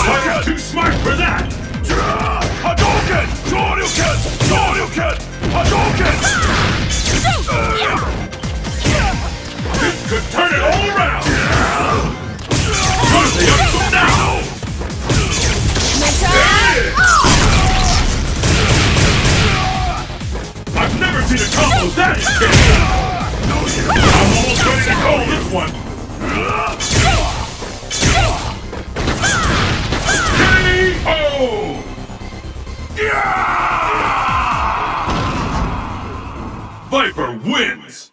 I'm too smart for that! Hadouken! Shoryuken! Shoryuken! Hadouken! This could turn it all around! Good, up to now! I've never seen a combo that intense! I'm almost ready to call this one! K.O. Viper wins!